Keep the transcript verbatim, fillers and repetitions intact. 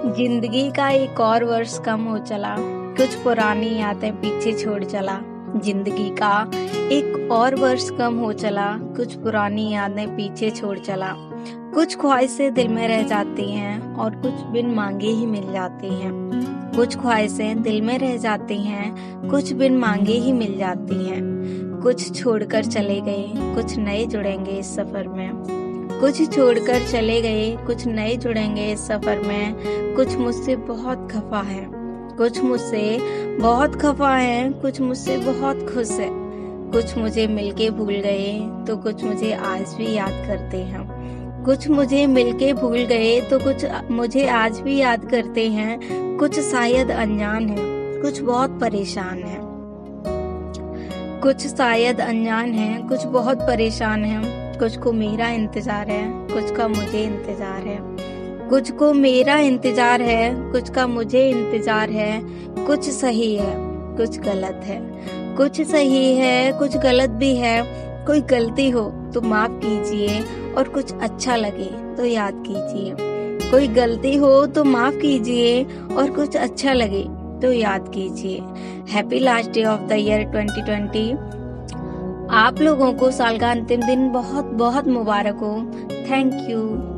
जिंदगी का एक और वर्ष कम हो चला, कुछ पुरानी यादें पीछे छोड़ चला। जिंदगी का एक और वर्ष कम हो चला, कुछ पुरानी यादें पीछे छोड़ चला। कुछ ख्वाहिशें दिल में रह जाती हैं और कुछ बिन मांगे ही मिल जाती हैं। कुछ ख्वाहिशें दिल में रह जाती हैं, कुछ बिन मांगे ही मिल जाती हैं। कुछ छोड़कर चले गए, कुछ नए जुड़ेंगे इस सफर में। कुछ छोड़कर चले गए, कुछ नए जुड़ेंगे इस सफर में। कुछ मुझसे बहुत खफा है, कुछ मुझसे बहुत खफा है, कुछ मुझसे बहुत खुश है। कुछ मुझे मिलके भूल गए तो कुछ मुझे आज भी याद करते हैं। कुछ मुझे मिलके भूल गए तो कुछ मुझे आज भी याद करते हैं। कुछ शायद अनजान है, कुछ बहुत परेशान है। कुछ शायद अनजान है, कुछ बहुत परेशान है। कुछ को मेरा इंतजार है, कुछ का मुझे इंतजार है। कुछ को मेरा इंतजार है, कुछ का मुझे इंतजार है। कुछ सही है, कुछ गलत है। कुछ सही है, कुछ गलत भी है। कोई गलती हो तो माफ कीजिए और कुछ अच्छा लगे तो याद कीजिए। कोई गलती हो तो माफ कीजिए और कुछ अच्छा लगे तो याद कीजिए। Happy last day of the year twenty twenty. आप लोगों को साल का अंतिम दिन बहुत बहुत मुबारक हो। Thank you.